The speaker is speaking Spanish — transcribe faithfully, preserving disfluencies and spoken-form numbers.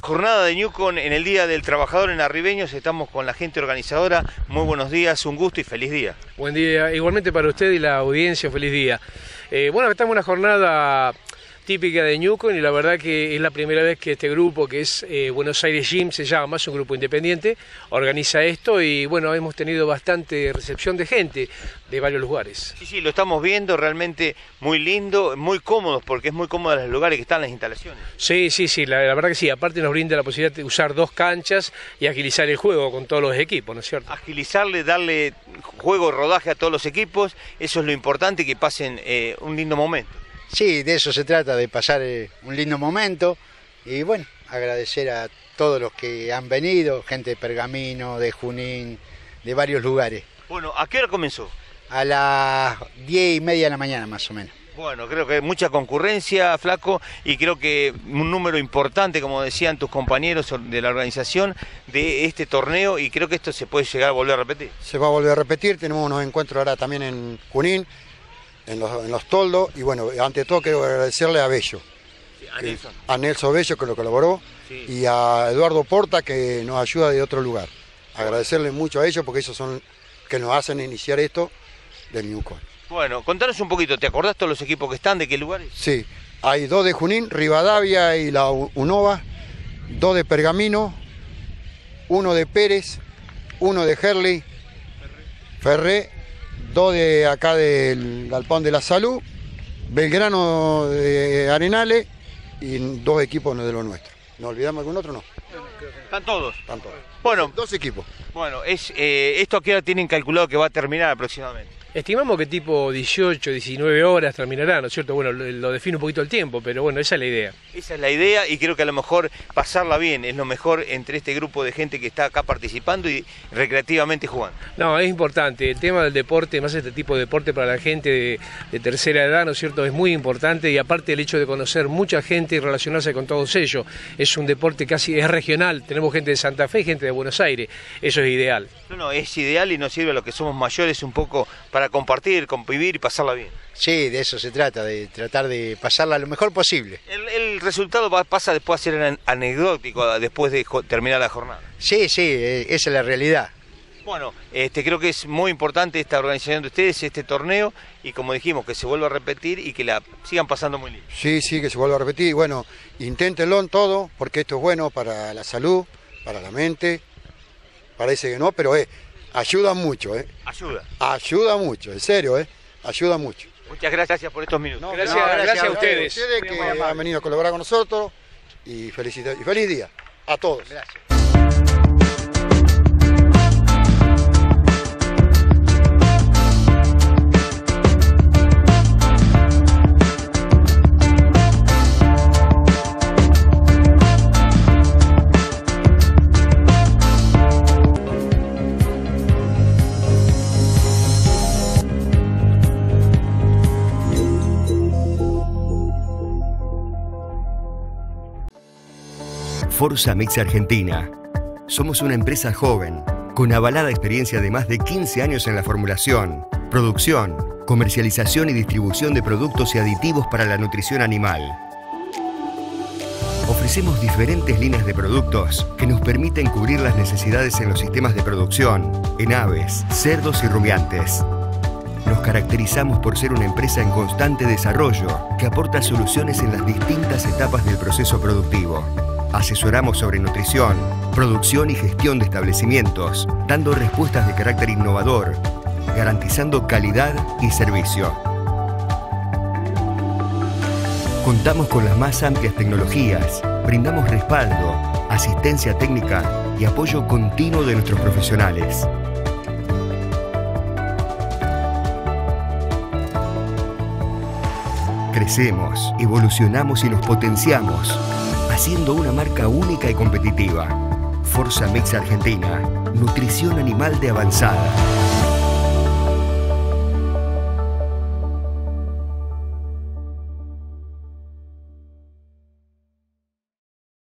Jornada de Ñuco en el Día del Trabajador en Arribeños, estamos con la gente organizadora. Muy buenos días, un gusto y feliz día. Buen día, igualmente para usted y la audiencia, feliz día. Eh, bueno, estamos en una jornada típica de Ñuco y la verdad que es la primera vez que este grupo, que es eh, Buenos Aires Gym, se llama, es un grupo independiente, organiza esto y bueno, hemos tenido bastante recepción de gente de varios lugares. Sí, sí, lo estamos viendo, realmente muy lindo, muy cómodos, porque es muy cómodo los lugares que están las instalaciones. Sí, sí, sí, la, la verdad que sí, aparte nos brinda la posibilidad de usar dos canchas y agilizar el juego con todos los equipos, ¿no es cierto? Agilizarle, darle juego, rodaje a todos los equipos, eso es lo importante, que pasen eh, un lindo momento. Sí, de eso se trata, de pasar eh, un lindo momento y bueno, agradecer a todos los que han venido, gente de Pergamino, de Junín, de varios lugares. Bueno, ¿a qué hora comenzó? A las diez y media de la mañana más o menos. Bueno, creo que hay mucha concurrencia, Flaco, y creo que un número importante, como decían tus compañeros de la organización, de este torneo, y creo que esto se puede llegar a volver a repetir. Se va a volver a repetir, tenemos unos encuentros ahora también en Junín, en los, en los toldos, y bueno, ante todo quiero agradecerle a Bello, Sí, a Nelson. a Nelson Bello que lo colaboró, Sí. y a Eduardo Porta que nos ayuda de otro lugar. Agradecerle mucho a ellos porque ellos son que nos hacen iniciar esto del Ñuco. Bueno, contanos un poquito, ¿te acordás todos los equipos que están, de qué lugares? Sí, hay dos de Junín, Rivadavia y la Unova, dos de Pergamino, uno de Pérez, uno de Herley, Ferré, dos de acá del Galpón de la Salud, Belgrano de Arenales y dos equipos de los nuestros. ¿Nos olvidamos algún otro? No. Están todos. Están todos. Bueno, Dos equipos. bueno es, eh, ¿esto a qué hora tienen calculado que va a terminar aproximadamente? Estimamos que tipo dieciocho, diecinueve horas terminará, ¿no es cierto? Bueno, lo, lo define un poquito el tiempo, pero bueno, esa es la idea. Esa es la idea y creo que a lo mejor pasarla bien es lo mejor entre este grupo de gente que está acá participando y recreativamente jugando. No, es importante, el tema del deporte, más este tipo de deporte para la gente de, de tercera edad, ¿no es cierto? Es muy importante y aparte el hecho de conocer mucha gente y relacionarse con todos ellos, es un deporte casi, es regional, tenemos gente de Santa Fe y gente de Buenos Aires, eso es ideal. No, no, es ideal y nos sirve a los que somos mayores un poco para compartir, convivir y pasarla bien. Sí, de eso se trata, de tratar de pasarla lo mejor posible. El, el resultado va, pasa después a ser an- anecdótico después de jo- terminar la jornada. Sí, sí, eh, esa es la realidad. Bueno, este, creo que es muy importante esta organización de ustedes, este torneo, y como dijimos, que se vuelva a repetir y que la sigan pasando muy lindo. Sí, sí, que se vuelva a repetir. Y bueno, inténtenlo en todo, porque esto es bueno para la salud, para la mente. Parece que no, pero eh, ayuda mucho, ¿eh? Ayuda. Ayuda mucho, en serio, ¿eh? Ayuda mucho. Muchas gracias por estos minutos. No, Gracias, no, gracias a ustedes. ustedes que han venido a colaborar con nosotros y, felicita- y feliz día a todos. Gracias. Forza Mix Argentina. Somos una empresa joven, con avalada experiencia de más de quince años en la formulación, producción, comercialización y distribución de productos y aditivos para la nutrición animal. Ofrecemos diferentes líneas de productos que nos permiten cubrir las necesidades en los sistemas de producción, en aves, cerdos y rumiantes. Nos caracterizamos por ser una empresa en constante desarrollo que aporta soluciones en las distintas etapas del proceso productivo. Asesoramos sobre nutrición, producción y gestión de establecimientos, dando respuestas de carácter innovador, garantizando calidad y servicio. Contamos con las más amplias tecnologías, brindamos respaldo, asistencia técnica y apoyo continuo de nuestros profesionales. Crecemos, evolucionamos y nos potenciamos, haciendo una marca única y competitiva. Forza Mix Argentina, nutrición animal de avanzada.